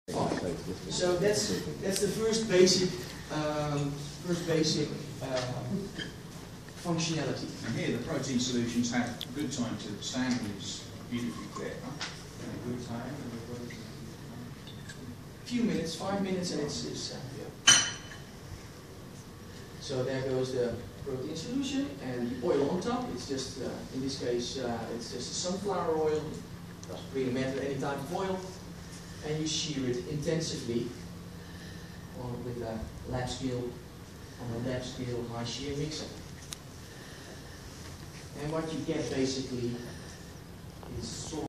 Fine. So that's the first basic functionality. And here the protein solutions have a good time to stand and it's beautifully clear. Huh? A good time. Few minutes, 5 minutes, and it's yeah. So there goes the protein solution and the oil on top. It's just in this case it's just a sunflower oil. Doesn't really matter any type of oil, and you shear it intensively with a lab scale high shear mixer. And what you get basically is sort